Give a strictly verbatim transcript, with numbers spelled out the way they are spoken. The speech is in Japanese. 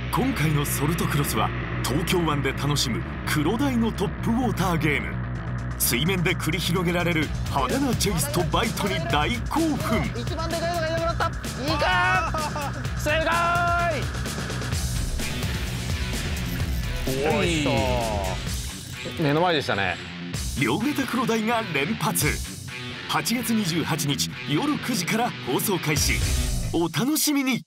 今回のソルトクロスは東京湾で楽しむクロダイのトップウォーターゲーム。水面で繰り広げられる派手なチェイスとバイトに大興奮。 一番でかいのがいなくなった。いいか正解。おいしそう。目の前でしたね。 両ネタクロダイが連発。はちがつにじゅうはちにち夜くじから放送開始。お楽しみに。